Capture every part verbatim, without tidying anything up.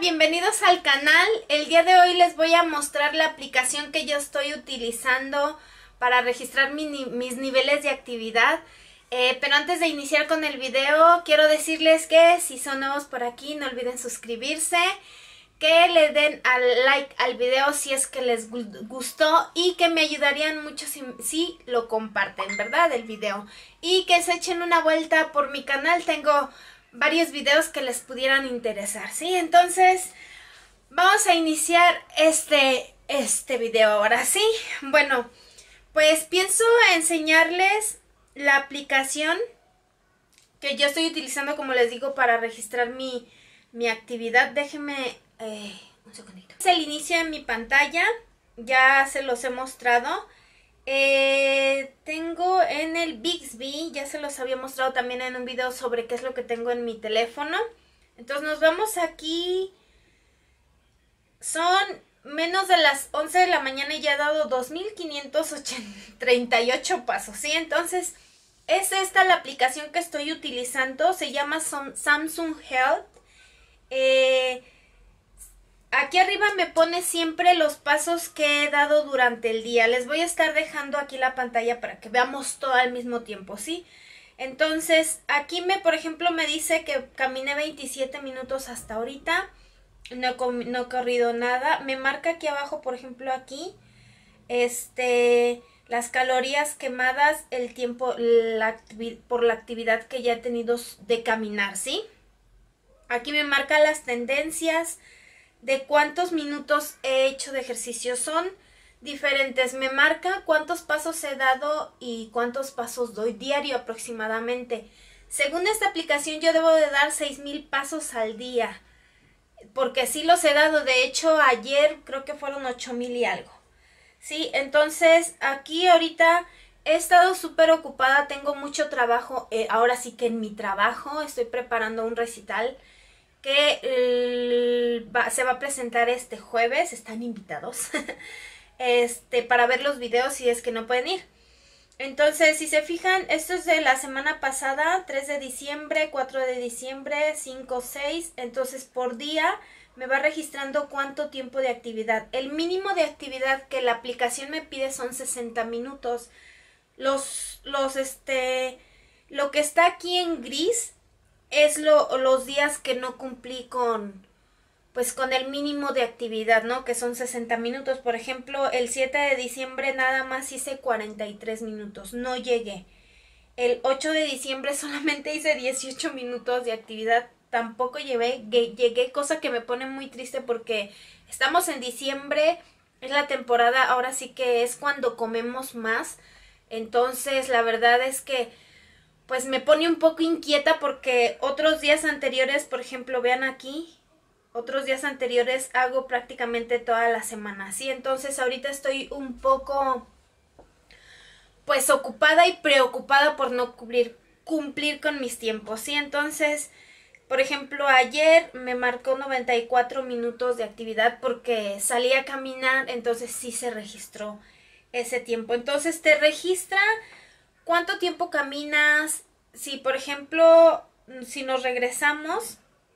bienvenidos al canal. El día de hoy les voy a mostrar la aplicación que yo estoy utilizando para registrar mi, mis niveles de actividad. Eh, pero antes de iniciar con el video, quiero decirles que si son nuevos por aquí, no olviden suscribirse, que le den al like al video si es que les gustó y que me ayudarían mucho si, si lo comparten, ¿verdad? El video. Y que se echen una vuelta por mi canal, tengo varios videos que les pudieran interesar, ¿sí? Entonces, vamos a iniciar este, este video ahora, ¿sí? Bueno, pues pienso enseñarles la aplicación que yo estoy utilizando, como les digo, para registrar mi, mi actividad. Déjenme eh, un segundito. Es el inicio de mi pantalla, ya se los he mostrado. Eh, tengo en el Bixby, ya se los había mostrado también en un video sobre qué es lo que tengo en mi teléfono. Entonces nos vamos aquí. Son menos de las once de la mañana y ya he dado dos mil quinientos treinta y ocho pasos, ¿sí? Entonces es esta la aplicación que estoy utilizando, se llama Samsung Health. Eh... Aquí arriba me pone siempre los pasos que he dado durante el día. Les voy a estar dejando aquí la pantalla para que veamos todo al mismo tiempo, ¿sí? Entonces, aquí me, por ejemplo, me dice que caminé veintisiete minutos hasta ahorita. No he, no he corrido nada. Me marca aquí abajo, por ejemplo, aquí, este, las calorías quemadas, el tiempo, la por la actividad que ya he tenido de caminar, ¿sí? Aquí me marca las tendencias de cuántos minutos he hecho de ejercicio. Son diferentes. Me marca cuántos pasos he dado y cuántos pasos doy diario aproximadamente. Según esta aplicación yo debo de dar seis mil pasos al día, porque sí los he dado. De hecho ayer creo que fueron ocho mil y algo, ¿sí? Entonces aquí ahorita he estado súper ocupada, tengo mucho trabajo. Eh, ahora sí que en mi trabajo estoy preparando un recital que eh, va, se va a presentar este jueves. Están invitados este para ver los videos si es que no pueden ir. Entonces, si se fijan, esto es de la semana pasada, tres de diciembre, cuatro de diciembre, cinco, seis. Entonces, por día me va registrando cuánto tiempo de actividad. El mínimo de actividad que la aplicación me pide son sesenta minutos. Los, los, este, lo que está aquí en gris es lo, los días que no cumplí con, pues con el mínimo de actividad, ¿no? Que son sesenta minutos. Por ejemplo, el siete de diciembre nada más hice cuarenta y tres minutos, no llegué. El ocho de diciembre solamente hice dieciocho minutos de actividad, tampoco llegué, llegué, cosa que me pone muy triste porque estamos en diciembre, es la temporada, ahora sí que es cuando comemos más. Entonces, la verdad es que pues me pone un poco inquieta porque otros días anteriores, por ejemplo, vean aquí, otros días anteriores hago prácticamente toda la semana, ¿sí? Entonces ahorita estoy un poco, pues, ocupada y preocupada por no cumplir, cumplir con mis tiempos, ¿sí? Entonces, por ejemplo, ayer me marcó noventa y cuatro minutos de actividad porque salí a caminar, entonces sí se registró ese tiempo. Entonces te registra ¿cuánto tiempo caminas? Si, por ejemplo, si nos regresamos,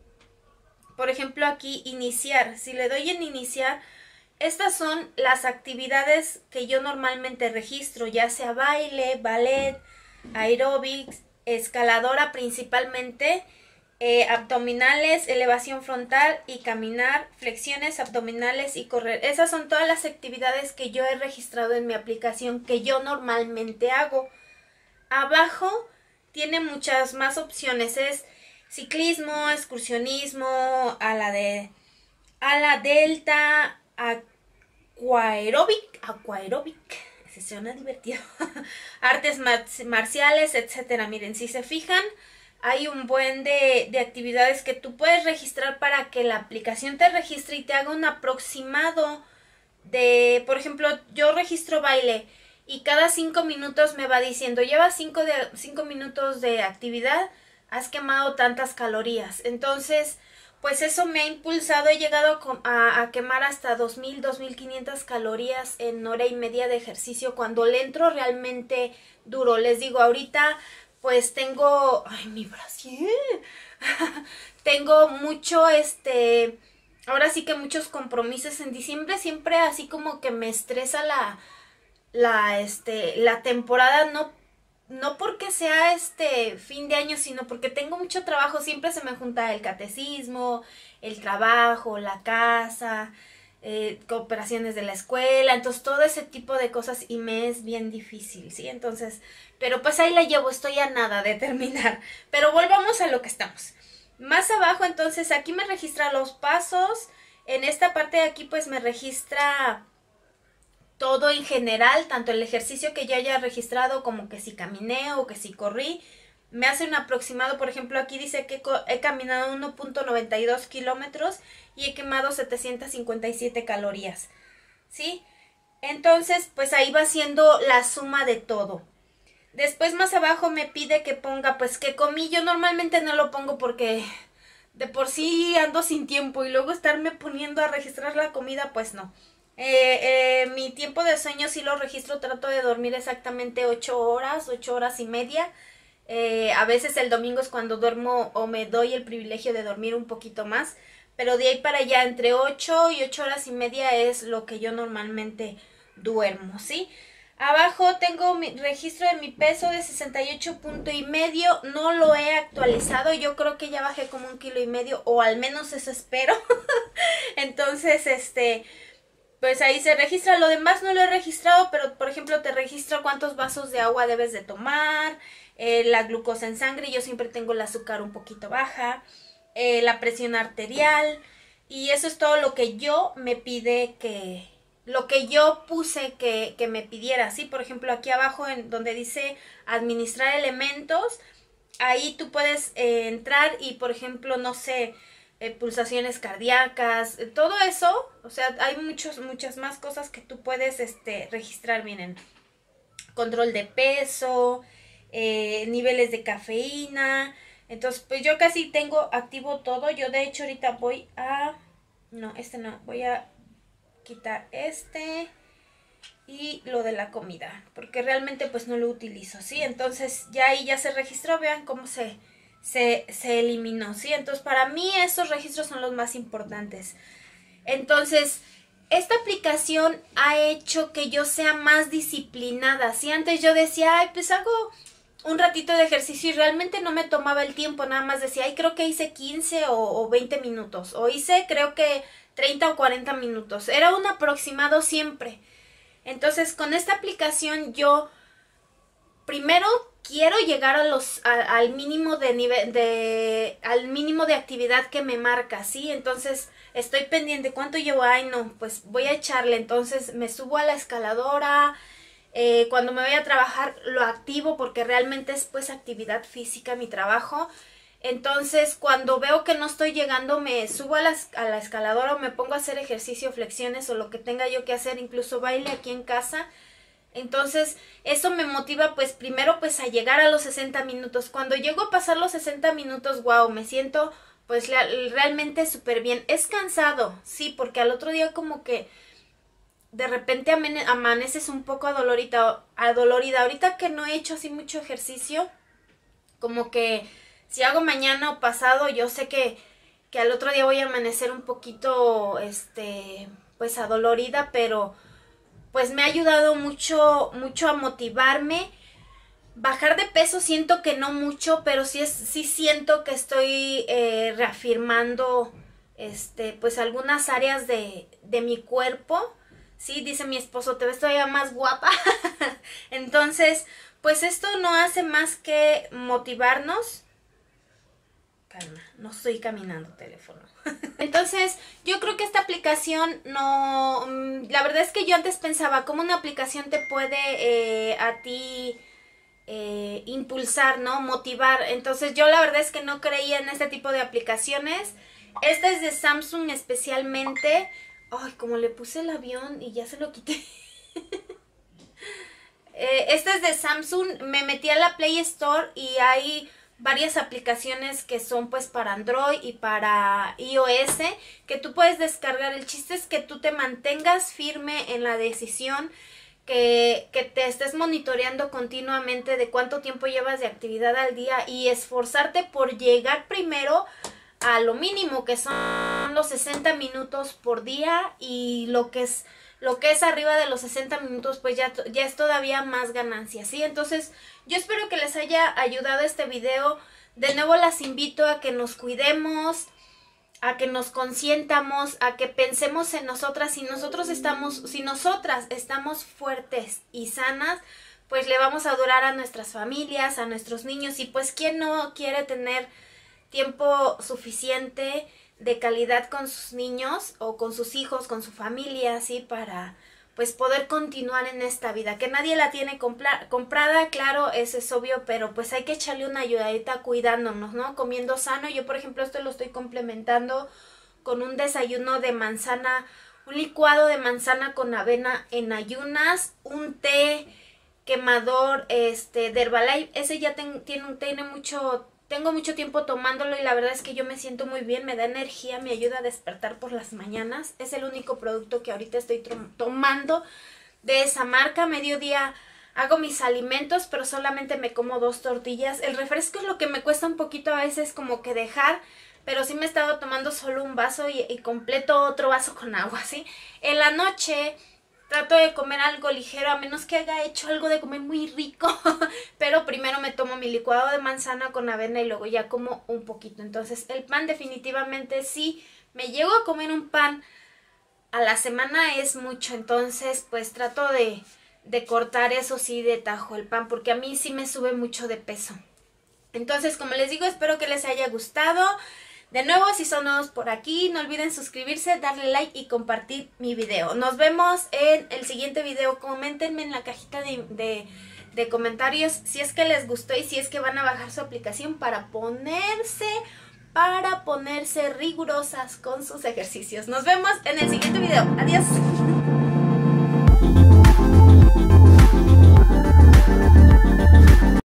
por ejemplo, aquí, iniciar. Si le doy en iniciar, estas son las actividades que yo normalmente registro, ya sea baile, ballet, aeróbics, escaladora principalmente, eh, abdominales, elevación frontal y caminar, flexiones abdominales y correr. Esas son todas las actividades que yo he registrado en mi aplicación que yo normalmente hago. Abajo tiene muchas más opciones, es ciclismo, excursionismo, a la de a la delta, aquaeróbic, aquaeróbic, se suena divertido, artes marciales, etcétera. Miren, si se fijan, hay un buen de, de actividades que tú puedes registrar para que la aplicación te registre y te haga un aproximado de, por ejemplo, yo registro baile y cada cinco minutos me va diciendo, llevas cinco, de, cinco minutos de actividad, has quemado tantas calorías. Entonces, pues eso me ha impulsado, he llegado a, a, a quemar hasta dos mil, dos mil quinientas calorías en hora y media de ejercicio cuando le entro realmente duro. Les digo, ahorita pues tengo, ay, mi brasier, tengo mucho, este, ahora sí que muchos compromisos en diciembre, siempre así como que me estresa la, la, este, la temporada, no, no porque sea este fin de año, sino porque tengo mucho trabajo, siempre se me junta el catecismo, el trabajo, la casa, eh, cooperaciones de la escuela, entonces todo ese tipo de cosas y me es bien difícil, ¿sí? Entonces, pero pues ahí la llevo, estoy a nada de terminar, pero volvamos a lo que estamos. Más abajo, entonces, aquí me registra los pasos. En esta parte de aquí, pues, me registra todo en general, tanto el ejercicio que ya haya registrado como que si caminé o que si corrí. Me hace un aproximado, por ejemplo, aquí dice que he caminado uno punto noventa y dos kilómetros y he quemado setecientas cincuenta y siete calorías, ¿sí? Entonces, pues ahí va siendo la suma de todo. Después más abajo me pide que ponga pues que comí. Yo normalmente no lo pongo porque de por sí ando sin tiempo y luego estarme poniendo a registrar la comida, pues no. Eh, eh, mi tiempo de sueño sí lo registro, trato de dormir exactamente ocho horas, ocho horas y media. Eh, a veces el domingo es cuando duermo o me doy el privilegio de dormir un poquito más, pero de ahí para allá entre ocho y ocho horas y media es lo que yo normalmente duermo, ¿sí? Abajo tengo mi registro de mi peso de sesenta y ocho punto y medio, no lo he actualizado, yo creo que ya bajé como un kilo y medio, o al menos eso espero. Entonces, este, pues ahí se registra, lo demás no lo he registrado, pero por ejemplo te registra cuántos vasos de agua debes de tomar, eh, la glucosa en sangre, yo siempre tengo el azúcar un poquito baja, eh, la presión arterial, y eso es todo lo que yo me pide que... lo que yo puse que, que me pidiera, ¿sí? Por ejemplo, aquí abajo en donde dice administrar elementos, ahí tú puedes eh, entrar y, por ejemplo, no sé, eh, pulsaciones cardíacas, eh, todo eso, o sea, hay muchos, muchas más cosas que tú puedes este, registrar, miren, control de peso, eh, niveles de cafeína, entonces, pues yo casi tengo activo todo, yo de hecho ahorita voy a, no, este no, voy a quitar este y lo de la comida, porque realmente pues no lo utilizo, ¿sí? Entonces ya ahí ya se registró, vean cómo se, se, se eliminó, ¿sí? Entonces para mí esos registros son los más importantes. Entonces, esta aplicación ha hecho que yo sea más disciplinada, ¿sí? Antes yo decía, ay, pues hago un ratito de ejercicio y realmente no me tomaba el tiempo, nada más decía, ay, creo que hice quince o, o veinte minutos, o hice creo que treinta o cuarenta minutos, era un aproximado siempre. Entonces con esta aplicación yo primero quiero llegar a los a, al mínimo de nivel de al mínimo de actividad que me marca, ¿sí? Entonces estoy pendiente, ¿cuánto llevo? Ay, no, pues voy a echarle, entonces me subo a la escaladora, eh, cuando me voy a trabajar lo activo porque realmente es pues actividad física mi trabajo. Entonces, cuando veo que no estoy llegando, me subo a la, a la escaladora o me pongo a hacer ejercicio, flexiones o lo que tenga yo que hacer, incluso baile aquí en casa. Entonces, eso me motiva, pues, primero, pues, a llegar a los sesenta minutos. Cuando llego a pasar los sesenta minutos, wow, me siento, pues, realmente súper bien. Es cansado, sí, porque al otro día como que de repente amaneces un poco adolorida, adolorida. Ahorita que no he hecho así mucho ejercicio, como que... si hago mañana o pasado, yo sé que, que al otro día voy a amanecer un poquito, este, pues adolorida, pero pues me ha ayudado mucho, mucho a motivarme. Bajar de peso siento que no mucho, pero sí, es, sí siento que estoy eh, reafirmando, este, pues algunas áreas de, de mi cuerpo. Sí, dice mi esposo, te ves todavía más guapa. Entonces, pues esto no hace más que motivarnos. Calma, no estoy caminando, teléfono. Entonces, yo creo que esta aplicación no... La verdad es que yo antes pensaba cómo una aplicación te puede eh, a ti eh, impulsar, ¿no? Motivar. Entonces, yo la verdad es que no creía en este tipo de aplicaciones. Esta es de Samsung especialmente. Ay, como le puse el avión y ya se lo quité. eh, esta es de Samsung. Me metí a la Play Store y hay... varias aplicaciones que son pues para Android y para iOS que tú puedes descargar. El chiste es que tú te mantengas firme en la decisión, que, que te estés monitoreando continuamente de cuánto tiempo llevas de actividad al día y esforzarte por llegar primero a lo mínimo, que son los sesenta minutos por día, y lo que es lo que es arriba de los sesenta minutos pues ya, ya es todavía más ganancia, ¿sí? Entonces yo espero que les haya ayudado este video. De nuevo las invito a que nos cuidemos, a que nos consientamos, a que pensemos en nosotras. Si nosotros estamos, si nosotras estamos fuertes y sanas, pues le vamos a durar a nuestras familias, a nuestros niños, y pues quién no quiere tener tiempo suficiente de calidad con sus niños o con sus hijos, con su familia, así para pues poder continuar en esta vida, que nadie la tiene compra comprada, claro, eso es obvio, pero pues hay que echarle una ayudadita cuidándonos, ¿no? Comiendo sano. Yo, por ejemplo, esto lo estoy complementando con un desayuno de manzana, un licuado de manzana con avena en ayunas, un té quemador este de Herbalife. Ese ya ten, tiene, tiene mucho... Tengo mucho tiempo tomándolo y la verdad es que yo me siento muy bien, me da energía, me ayuda a despertar por las mañanas. Es el único producto que ahorita estoy tomando de esa marca. Mediodía hago mis alimentos, pero solamente me como dos tortillas. El refresco es lo que me cuesta un poquito a veces como que dejar, pero sí me he estado tomando solo un vaso y, y completo otro vaso con agua, ¿sí? En la noche trato de comer algo ligero, a menos que haya hecho algo de comer muy rico, pero primero me tomo mi licuado de manzana con avena y luego ya como un poquito. Entonces el pan definitivamente, sí, me llego a comer un pan a la semana es mucho, entonces pues trato de, de cortar eso sí de tajo el pan, porque a mí sí me sube mucho de peso. Entonces, como les digo, espero que les haya gustado. De nuevo, si son nuevos por aquí, no olviden suscribirse, darle like y compartir mi video. Nos vemos en el siguiente video. Coméntenme en la cajita de, de, de comentarios si es que les gustó y si es que van a bajar su aplicación para ponerse, para ponerse rigurosas con sus ejercicios. Nos vemos en el siguiente video. Adiós.